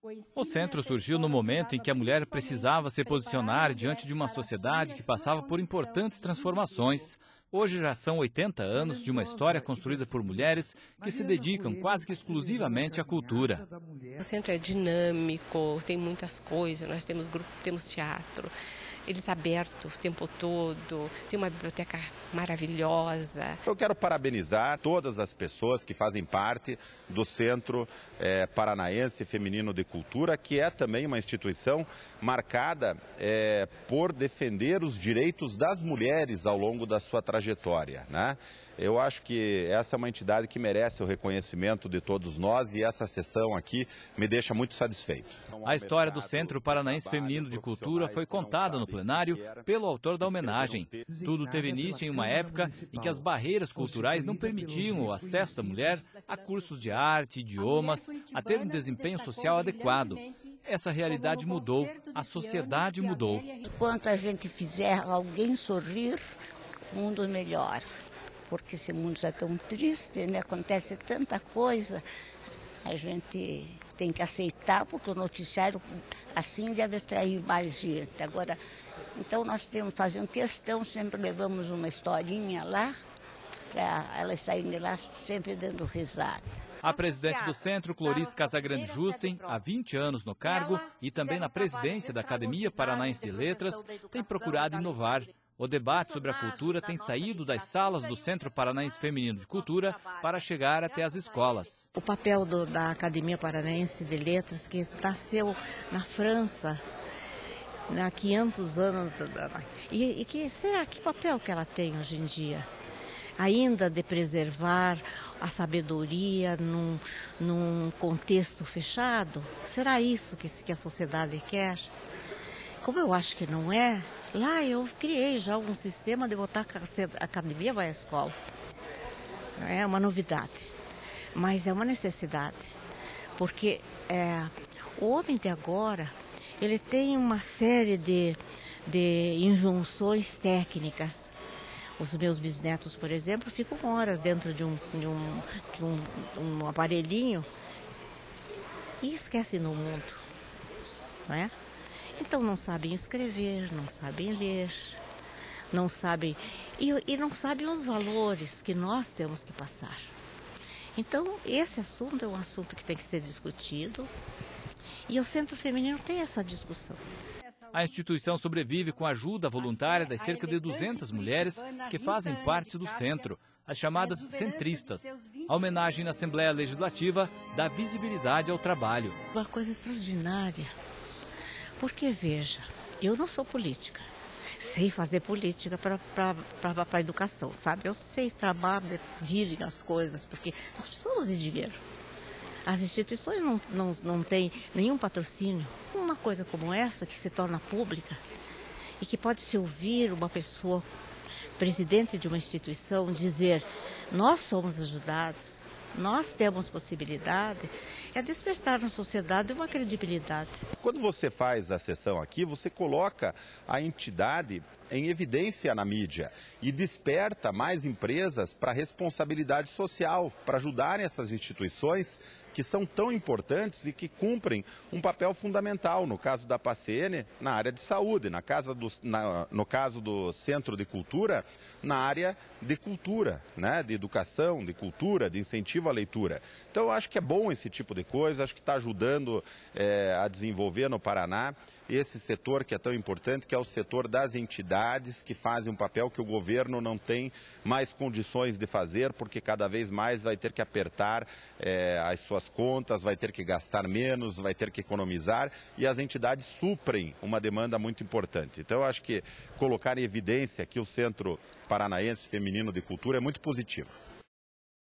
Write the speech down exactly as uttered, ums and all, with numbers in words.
O centro surgiu no momento em que a mulher precisava se posicionar diante de uma sociedade que passava por importantes transformações. Hoje já são oitenta anos de uma história construída por mulheres que se dedicam quase que exclusivamente à cultura. O centro é dinâmico, tem muitas coisas, nós temos grupo, temos teatro. Ele está aberto o tempo todo, tem uma biblioteca maravilhosa. Eu quero parabenizar todas as pessoas que fazem parte do Centro é, Paranaense Feminino de Cultura, que é também uma instituição marcada é, por defender os direitos das mulheres ao longo da sua trajetória, né? Eu acho que essa é uma entidade que merece o reconhecimento de todos nós e essa sessão aqui me deixa muito satisfeito. A história do Centro Paranaense Feminino de Cultura foi contada no plenário pelo autor da homenagem. Tudo teve início em uma época em que as barreiras culturais não permitiam o acesso da mulher a cursos de arte, idiomas, a ter um desempenho social adequado. Essa realidade mudou, a sociedade mudou. Enquanto a gente fizer alguém sorrir, o mundo melhora. Porque esse mundo já é tão triste, né? Acontece tanta coisa, a gente tem que aceitar, porque o noticiário assim deve atrair mais gente. Agora, então nós temos fazendo questão, sempre levamos uma historinha lá, para elas saírem de lá sempre dando risada. A presidente do centro, Clorice Casagrande Justen, há vinte anos no cargo e também na presidência da Academia Paranaense de Letras, tem procurado inovar. O debate sobre a cultura tem saído das salas do Centro Paranaense Feminino de Cultura para chegar até as escolas. O papel do, da Academia Paranaense de Letras, que nasceu na França há quinhentos anos, e, e que será que papel que ela tem hoje em dia? Ainda de preservar a sabedoria num, num contexto fechado? Será isso que, que a sociedade quer? Como eu acho que não é, lá eu criei já um sistema de botar a academia vai à escola. É uma novidade, mas é uma necessidade, porque é, o homem de agora, ele tem uma série de, de injunções técnicas. Os meus bisnetos, por exemplo, ficam horas dentro de um, de um, de um, um aparelhinho e esquecem no mundo, não é? Então não sabem escrever, não sabem ler, não sabem e, e não sabem os valores que nós temos que passar. Então esse assunto é um assunto que tem que ser discutido e o Centro Feminino tem essa discussão. A instituição sobrevive com a ajuda voluntária das cerca de duzentas mulheres que fazem parte do centro, as chamadas centristas. A homenagem na Assembleia Legislativa dá visibilidade ao trabalho. Uma coisa extraordinária. Porque, veja, eu não sou política, sei fazer política para a educação, sabe? Eu sei trabalhar, virem as coisas, porque nós precisamos de dinheiro. As instituições não, não, não têm nenhum patrocínio. Uma coisa como essa, que se torna pública, e que pode se ouvir uma pessoa, presidente de uma instituição, dizer, nós somos ajudados, nós temos possibilidade, é despertar na sociedade uma credibilidade. Quando você faz a sessão aqui, você coloca a entidade em evidência na mídia e desperta mais empresas para responsabilidade social, para ajudarem essas instituições que são tão importantes e que cumprem um papel fundamental, no caso da P A C N, na área de saúde, na casa do, na, no caso do Centro de Cultura, na área de cultura, né? De educação, de cultura, de incentivo à leitura. Então eu acho que é bom esse tipo de coisa, acho que está ajudando é, a desenvolver no Paraná esse setor que é tão importante, que é o setor das entidades que fazem um papel que o governo não tem mais condições de fazer, porque cada vez mais vai ter que apertar é, as suas contas, vai ter que gastar menos, vai ter que economizar, e as entidades suprem uma demanda muito importante. Então eu acho que colocar em evidência que o Centro Paranaense Feminino de Cultura é muito positivo.